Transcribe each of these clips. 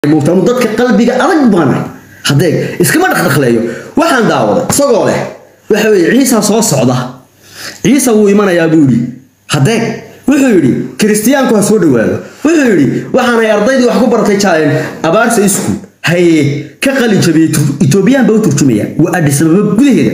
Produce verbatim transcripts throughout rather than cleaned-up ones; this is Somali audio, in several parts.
مفترض dadka qalbiga adag baana haday iskama dhaqdhaqleeyo waxaan daawada isagoo leh waxa weey ciisa soo socda ciisa wuu imanayaa buuri haday wuxuu yiri kristiyaanku ha soo dhawaado wuxuu yiri waxaan ay ardaydii wax ku bartay jaayen abaarsa isku hay ka qalin jabiyay Ethiopian baa u turjumaya waa Addis Ababa gudaheeda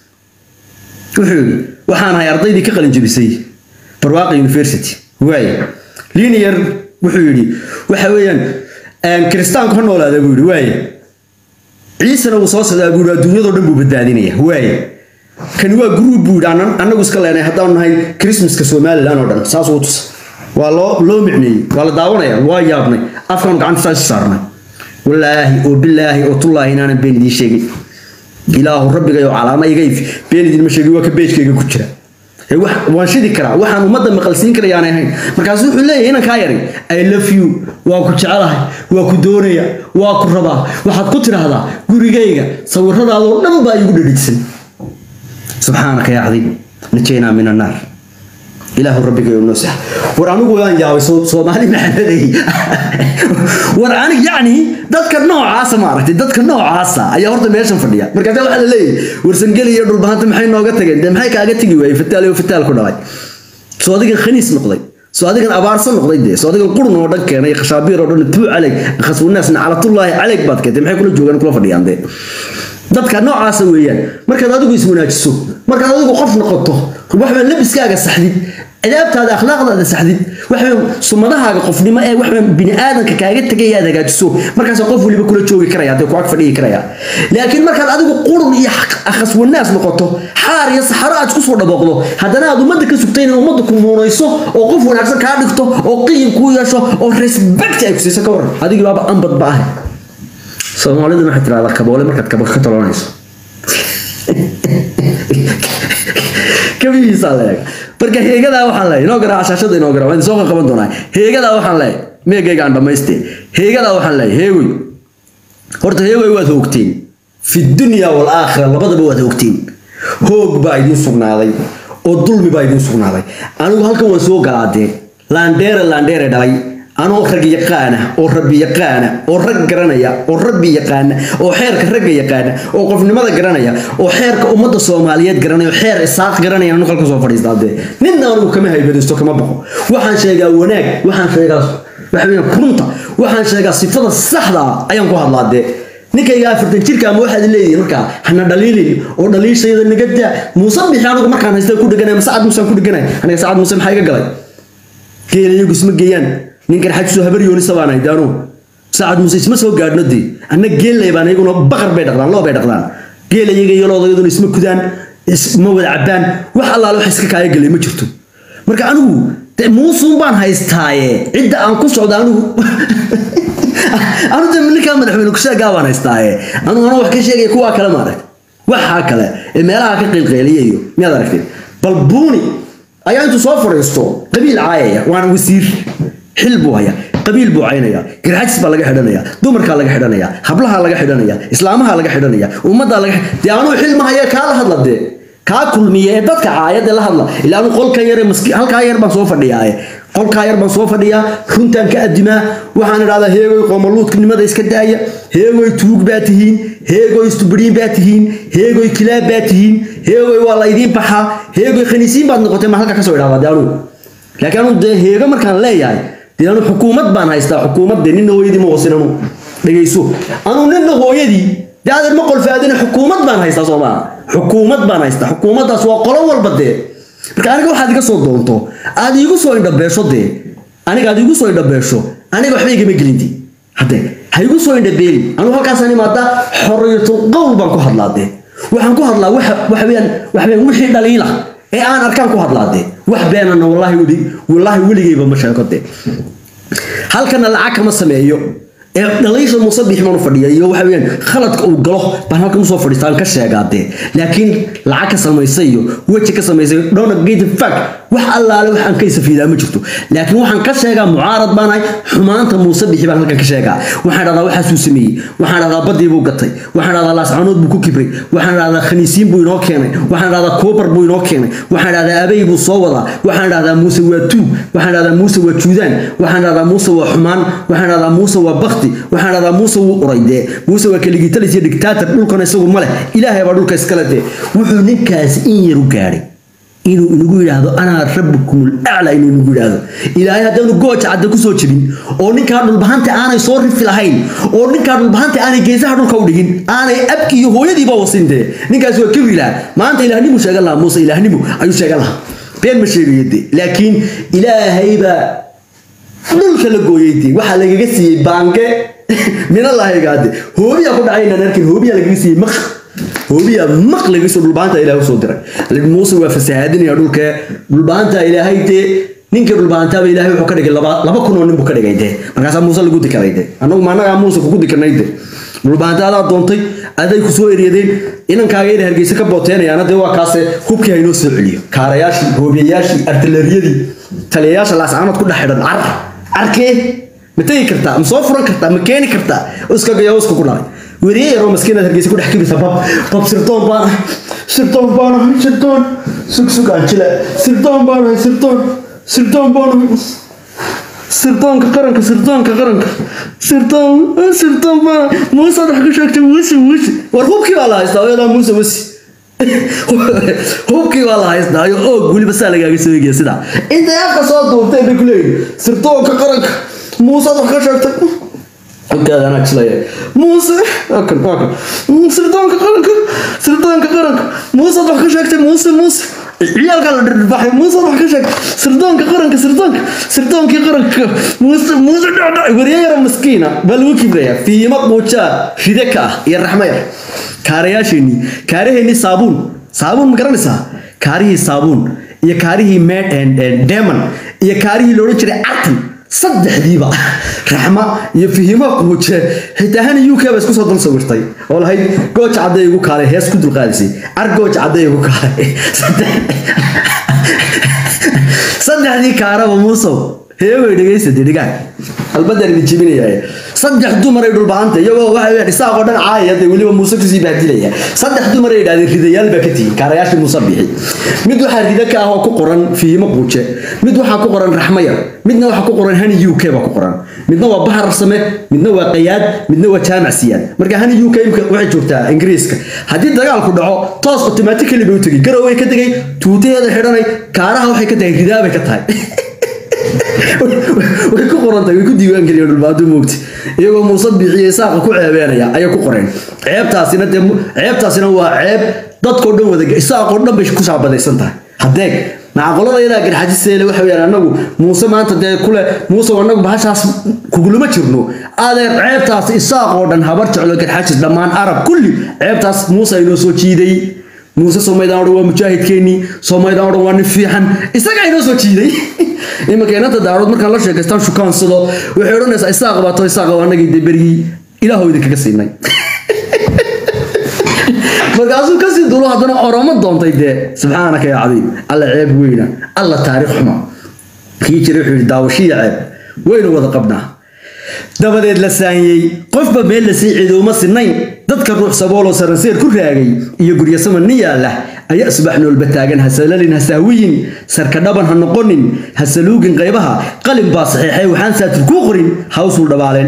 wuxuu yiri waxaan ay ardaydii ka qalin jabisay Barwaaqo University way linear wuxuu yiri waxa weeyaan aan kristaanku ka noolaada buu yiri way ciisana uu soo socdaa buu adduunyada dhan buu badbaadinaya way kan waa group buu dhan anagu iska leenahay hadaan nahay Christmaska Soomaaliland oo dhan saas uu tus waa loo loo micnay waa la daawanaya waa yaabnay afkan gacanta saas saarnay wallaahi oo billaahi oo tullaahi inaan been idin sheegay ilaahu rabbiga iyo calaamad iga if been idin ma sheegay waa ka beejkayga ku jira wax waan shidi karaa waxaan umada maqalsiin karayaan ahayn markaas wuxuu leeyahay inaan ka yaray I love you waa ku jecelahay waa ku doonaya waa ku rabaa waxaad ku tiraahdaa gurigayga sawiradaada oo dhan baa igu dhigsan subhanaka ya azim najayna min an-nar ilaahu rabbiga iyo nasiha war anigu waan yaabay Soomaali maxameday war aniga yaani dadka noocaas ma aragtay dadka noocaas ayaa horta meeshan fadhiya marka waxa la leeyahay warsan galiyo dhul bahanta maxay nooga tageen maxay kaaga tagi way fataal iyo fataal ku dhalay soo adiga khaniis noqday soo adiga abaarsan noqday de soo adiga qurun oo dhan keenay khashabiir oo dhan tuu calayk khaswanaasna calatullaahi calayk baad keentay maxay kula joogan kula fadhiyaan de dadka noocaas weeyaan marka adigu ismunaajiso marka adigu qof noqoto waxba labiskaaga saxdid adaabtaada akhlaaqdaada saxdid waxba sumadahaaga qofnimo ee waxba bini aadanka kaaga tagay aad hagaajiso markaas qof waliba kula joogi karaya hadii ku ag fadhiyi karaya laakiin marka adigu qurun iyo akhas wanaas noqoto xaar iyo saxaro aad ku soo dhaboqdo hadana aad umada ka sugtay in umada ku muunayso oo qof wanaagsan ka dhigto oo qiim ku yeesho oo respect ay ku siiso ka war adigu baaba ambad baa Soomaalida ma xitiraada kaboole markaad kaba ka taloonayso kabiisa leeg marka heegada waxaan leeyahay inoo garaa ashashada inoo garaa waan soo qaban doonaa heegada waxaan leeyahay meegayga aan dhameystay heegada waxaan leeyahay heegoy horta heegoy waad hoogteen fi dunya wal aakhirah labadaba waad hoogteen hoog baa idin sugnaaday oo dulmi baa idin sugnaaday anigu halkan waan soo galaadee laandheere laandheere dhalay أنا أخرج يقانا أو ربي يقانا أو رج جرانيا أو ربي يقانا أو حيرك رج يقانا أو قفنا ماذا جرانيا أو حيرك أمد الصوماليات جرانيا أو حير الساق جرانيا أنا خلك صوفر يزداد ده ننا أنا كم هاي بدرسوا كم بقى وحن شيء وناك وحن شيء وحنا كرنتا وحن شيء صفة الصحة أيام كه الله ده نكى يا فرد شركة واحد اللي نركع إحنا دليلي أو دليل شيء ده نجد مصاب بحاله ما كان هيستوي كل جنا مساعد مسلم كل جنا أنا ساعد مسلم حاجة قلي كي يجوا اسمه جيان ninkan xajso habar yooni sabaanay daano saacad muuse isma soo gaadhnadii anna geel leebaan ayaguna baqar bay dhaqdaan loo bay dhaqdaan geel ayaga iyo loodayadu isma kudaan isma wada cabaan wax allaah wax iska kaaya galay ma jirto marka anigu muusuun baan haystaaye cidda aan ku socdo anigu anigu ninka madaxweyne ku sheegaa baan haystaaye anigu ana wax ka sheegay kuwa kale ma arag waxa kale ee meelaha ka qeylqeeliyo miyaad aragtay bal buuni ayaa intuu soo fariisto qabiil caayaya waan wasiir حلبو هيا قبيل بو عينيا قرحجس با laga xidhanaya dumarka laga xidhanaya hablaha laga xidhanaya islaamaha laga xidhanaya ummada laga diyaano xilmaha ka la hadlade ka kulmiye dadka caayada la hadla ilaa uu qolka yar maski halka yar baan soo fadhiyaa qolka yar baan soo fadhiyaa runtan ka adima waxaan iraada heegoy qoomaluudnimada iska daaya heegoy tuug baa tihiin heegoy istubiriin baa tihiin heegoy kilaab baa tihiin heegoy waa la idin baxa heegoy khaniisiin baad noqotay ma halka ka soo iraada diyaano laakiin uu heego markaan leeyahay diyaano xukuumad baan haystaa xukuumad ninna hooyadii ma wasinano dhageyso anu ninna hooyadii daadar ma qolfaadina xukuumad baan haystaa Soomaa xukuumad baan haystaa xukuumadaas waa qolo walba de marka aniga waxaad iga soo doonto aad igu soo indhabeesho de aniga aad igu soo indhabeesho aniga waxba igama gelindi hadde ha igu soo indhabeeli anu halkaas ani maada xorriyatul qowl baan ku hadlaade waxaan ku hadlaa wax wax weeyaan wax weeyaan wixii dhaliila ee aan arkaan ku hadlaade wax beenana wallahi wadi wallahi waligeyba ma sheekade halkana lacag kama sameeyo ee dhaliisha musabix ma fadhiyo iyo waxa weeyaan khaladka uu galo baan halkan soo fadhiistaan ka sheegaade laakiin lacag ka sameeyay waji ka sameeyay don't get the fuck wax allaale waxaan ka safiidaa ma jirto laakiin waxaan ka sheegaa mucaarad baan ahay xumaanta Muuse Bixi baan halkan ka sheegaa waxaan radaa waxa suu sameeyay waxaan radaa badii buu gatay waxaan radaa laascanood buu ku kibray waxaan radaa khaniisiin buu inoo keenay waxaan radaa koobar buu inoo keenay waxaan radaa abay buu soo wadaa waxaan radaa Muuse waa tuug waxaan radaa Muuse waa juudaan waxaan radaa Muuse waa xumaan waxaan radaa Muuse waa bakti waxaan radaa Muuse wuu urayde Muuse waa kaligii talis iyo dictator dhulkan isagu ma leh ilaahay baa dhulka iskala de wuxuu ninkaas in yar u gaaray inuu inagu yiraahdo ana rabbukumul a'la inuu inagu yiraahdo ilaahay haddaanu gooja cadda ku soo jibin oo ninka dhulbahanta aanay soo rifi lahayn oo ninka dhulbahanta aanay geesaha dhulka u dhigin aanay abki iyo hooyadiiba wasinde ninkaas waa kibila maanta ilaahnimo sheegan la Muuse ilaahnimo ayuu sheegan la been ma sheegayde laakiin ilaahay ba dhulka la gooyay waxa lagaga siiyay baange min Allah gaade hoobiya ku dhacayna narkin hoobiya lagaga siiyay maq hoobiya maq laga soo dhulbaanta ilaahay soo diray Muuse waa fasaadinaya dhulka dhulbaanta ilaahay te ninka dhulbaanta ilaahay wuxuu ka dhigay laba laba kun oo nin buu ka dhigay de markaas Muuse lagu dikaray de anagu maanaga Muuse ku dikanay de dhulbaanta aad doontay aday ku soo eriyadeen inankaaga in Hargeysa ka booteenayaan de waa kaas hubkii ay noo soo celiyo kaarayaashii hoobiyayaashii artilleriyadii taliyayaasha laascanood ku dhaxidhan ar arkee متى كرتا مصفر كرتا مكاني كرتا اسكا جاي اسكا كلها وريه رو مسكينه هرجيس كو دحكي بسبب باب سرطان بان سرطان بان سرطان سوق سوق انجلا سرطان بان سرطان سرطان بان سرطان كقرنك سرطان كقرنك سرطان سرطان بان موسى دحكي شاكت موسى موسى ورهوبكي والله استاوي موسى موسى هوبكي والله استاوي او غولي بس لغا سويغي سدا انت يا كسو دوبتay bikleey سرطان كقرنك موسى ضحك شاكتك هكذا أنا أكسليه موسى أكل أكل سلطانك قرنك سلطانك قرنك موسى ضحك شاكتك موسى موسى عيال قال البحر موسى ضحك شاكتك سلطانك قرنك سلطانك سلطانك قرنك موسى موسى وريا مسكينة بل وكبريا في مقبوشة شدكة يا الرحمة كارياشيني كاريهني صابون صابون مقرنسا كاريه صابون يا كاريه مات and ديمون يا كاريه لوري جري عقل صدح ديبا رحمة يفهمه قوتش حتى هني يوكا بس كوسا دل صورتي والله هاي قوتش عدي يقول كاره هيس كدل قادسي أرجوتش عدي يقول كاره صدح صدح دي كاره وموسو هي ويدقي سدي دقاي البدر اللي تجيبني يا صدح دمر يدور بانته يبغى واحد يساق ودن عاية يقولي موسى كذي بعدي صدح دمر يدور هذه الرجال بكتي كارياش المصبيحي مدو حد ذاك هو كقرن فيه مقبوشة مدو حكو قرن رحمية مدنا وحكو قرن هني يوكي بقرن مدنا وبحر السماء مدنا وقياد مدنا وتامع سياد مرجع هني يوكي يمكن واحد جوتا إنجليزك هذه الدجال كله طاس أوتوماتيكلي بيوتري جروي كده توتي هذا حراني كارها وحي كده كده بكتاي way ku qorantay way ku diiwaan galiyeen dhulbaadu moogti iyagoo Muuse Bixi saaq ku ceebeynaya ay ku qoreen ceebtaasina ceebtaasina waa ceeb dadku dhan wada isaaqo dhan bay ku saabadaysan tahay hadeeg macaqoladayda garxajiseele waxa weeyaan anagu Muuse maanta de kule Muuse wanagu bahashaas kuguluma jirno adeer ceebtaas isaaqo dhan habar jeclo garxajis dhamaan arab kulli ceebtaas Muuse inoo soo jiiday موسى سوميدان waa mujaahidkeeni Soomaaliland waa nin fiican isaga inoo soo jiiday ima keenada daarood marka la sheegaystaan shukaansado waxay oranaysaa isaaq baato isaaq waa nagii deberigi ilaahooda kaga siinay markaasuu ka sii dulo hadana oroma doontay de subxaanaka ya cadiim alla ceeb weyna alla taariikh xuma kii jiray wuxuu daawashiya ceeb weyna wada qabnaa dabadeed la saanyay qofba meel la sii ciiduma sinayn dadka ruux saboolo saranseer ku raagay iyo guriga samaniya lah ay asbaxnul bataagan hasalalin hasaawiyin sarka dhaban ha noqonin hasaluugin qaybaha qalin baa saxiixay waxaan saatir ku qorin hawsul dhabaaleen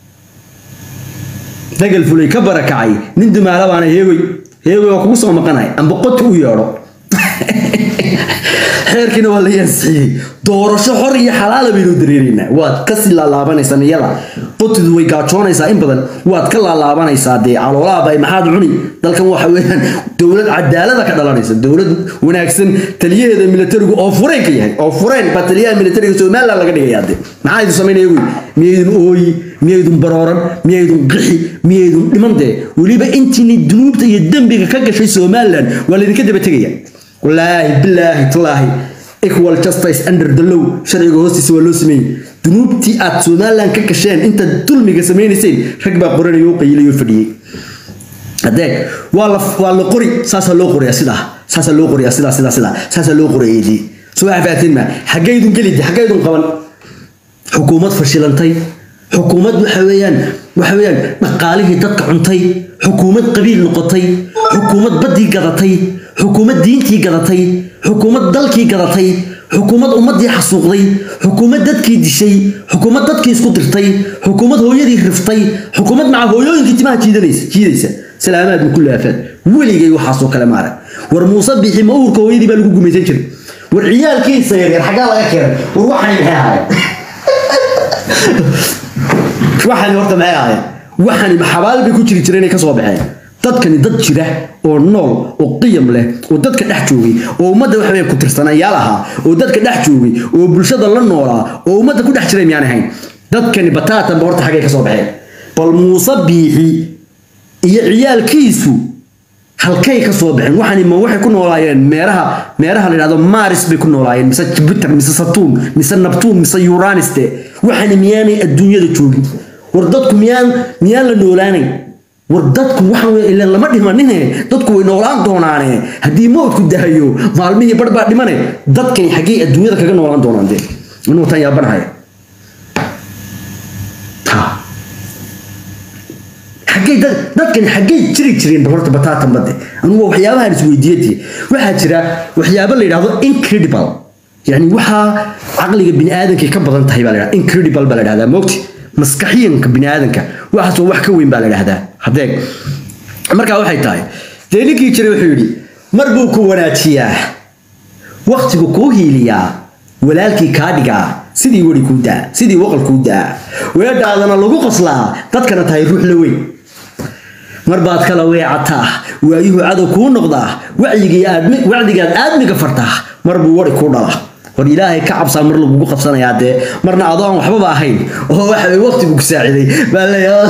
dagal fulay ka barakacay nin dumaala baana heeway heeway oo kugu soo maqanay amba qod u yeero xeerkina waa la yaasiyay doorasho xor iyo xalaal baynu dareerina waad ka si laalaabanaysan iyada qoddu way gaajoonaysaa in badan waad ka laalaabanaysaa de caloolaha bay maxaad cuni dalkan waxa weeyaan dawlad cadaalad ka dhalanaysa dawlad wanaagsan taliyaheeda militarigu oo fureen ka yahay oo fureen bataliyaha militariga Soomaaliland laga dhigayaa de maxay idin sameeyay miyeedun ooyi miyeedun barooran miyeedun qixi miyeedun dhimande waliba intii dunuubta iyo dambiga ka gashay Soomaaliland wala idin ka daba tagaya والله بالله تلاهي equal justice under the law sharciga hoostiisa waa loo sameeyay dunuubtii aad Soomaaliland ka kasheen inta dulmiga sameeynayeen rag baa qoranayo qayliyo fadhiyay adeeg waa la waa la qori saasa loo qoriyaa sida saasa loo qoriyaa sida sida sida saasa loo qoriyay سواء فاتين ما حقيدون قلدي حقيدون قبل حكومة فشلنتي حكومة وحويان وحويان مقاله دتك عنتي حكومة قبيل نقطي حكومة بدي قضتي حكومة دينتي قضتي حكومة دلكي قضتي حكومة أمتي حسوقي حكومة دتكي دشي حكومة دتكي سكوترتي حكومة هويدي خرفتي حكومة مع هويوين كتما جيدنيس جيديسه سلامات من كل آفات ولي جاي وحاسو كلام عارف والمصبح مأور كويدي بلقو جميتين كده والعيال كيس يصير حاجة الله كده وروحني معايا وحني ورطة معايا وحني محبال بيكون تري تريني كصوابعين dadkani dad jira oo nool oo qiyam leh oo dadka dhex joogay oo umada wax weyn ku tirsanaya laha oo dadka dhex joogay oo bulshada la noolaa oo umada ku dhex jiray miyaan ahayn dadkani bataata boorta xagee ka soo baxeen bal musabihi iyo ciyaalkiisu halkay ka soo baxeen waxani ma waxay ku noolaayeen meeraha meeraha la yiraahdo Mars bay ku noolaayeen mise Jupiter mise Saturn mise Neptune mise Uranus te waxani miyaanay adduunyada joogin war dadku miyaan miyaan la noolaanay wardadku waxa ila lama dhimanine dadku way noolaan doonaane hadii moodku dahayo maalmihii barba dhimane dadkan xagee adduunyada kaga noolaan doonaan de inuu tan yaabanahay ta xagee dadkan xagee jiri jireen horta bataatan bade anu waxyaabaha is weydiiyay waxa jira waxyaabo la yiraahdo incredible yani waxa aqliga bini aadamka ka badan tahay baa la yiraahdaa incredible baa la yiraahdaa moogti maskaxiyanka bini aadamka waxa soo wax ka weyn baa la yiraahdaa hadeeg marka waxay tahay deeligii jiray wuxuu yiri marbuu ku wanaajiyaa waqtigu ku hiiliyaa walaalkii ka dhigaa sidii wari ku daa sidii waqal ku daa weedhaadana lagu qoslaa dadkana tahay ruux la weyn marbaad kala weecataa waayuhu cado ku noqdaa wacyiga aadmi wacdiga aadmiga fartaa marbuu wari ku dhala war ilaahay ka cabsa mar lagu qabsanayaa de marna adoon waxba ba ahayn oo waxa ay waqtigu ku saaciday baa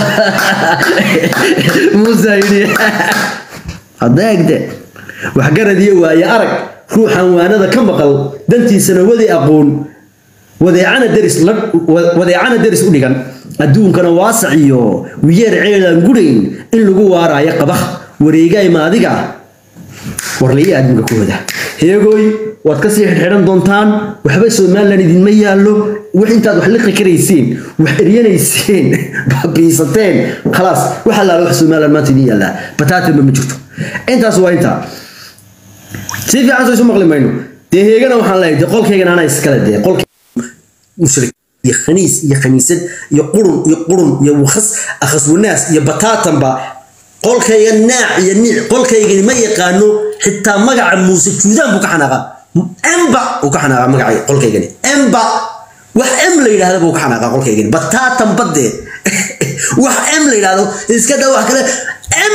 musaayidi hadeegde wax garadiyo waaya arag ruuxan waanada ka maqal dantiisana wadi aqoon wadeecana daris wadeecana daris u dhigan adduunkana waasaciyo wiyeer ceelan gudeen in lagu waaraayo qabax wareegay maadiga warlii aadmiga ku wada heegoy waad ka sii xidhan doontaan waxba Soomaaliland idin ma yaalo wax intaad wax liqi kareysiin wax eriyanaysiin baabiisateen خلاص waxa la wax Soomaaliland ma tidin yaala bataata ma jirto intaas waa inta si fiican soo maqlimayno de heegana waxaan leeyahay qolkeygana ana iskala de qolkey mushrik iyo khaniis iyo khaniisad iyo qurun iyo qurun iyo wakhas akhas wanaas iyo bataatan ba qolkeyga naac iyo niic qolkeyga ma yaqaano xitaa magaca Muuse Juudaan buu ka xanaaqa amba uu ka xanaaqa magaca qolkeygani amba wax am la yiraahdo buu ka xanaaqa qolkeygani bataatan badde wax am la yiraahdo iska daa wax kale am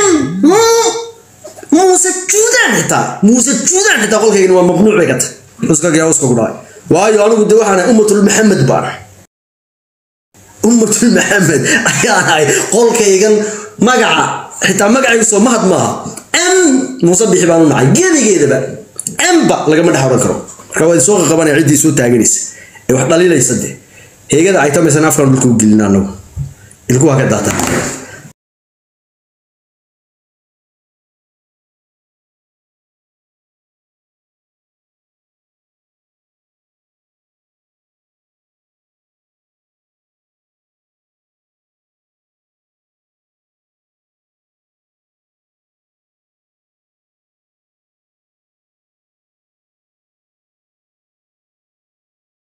Muuse Juudaan xitaa Muuse Juudaan xitaa qolkeygani waa mamnuuc bay ka tahay iska gaa iska gudbaa waayo anigu de waxaan ummatul Muhammad baan ummatul Muhammad ayaa qolkeygan magaca xitaa magaciisu ma hadmaa am musabix baan u nacay geedigeedaba amba laga ma dhaxoran karo marka way soo qabanay cidii soo taaganaysa ee wax dhaliilaysa de heegada ay tamaysan afkan dhulku gelinaa ilku waa ka daata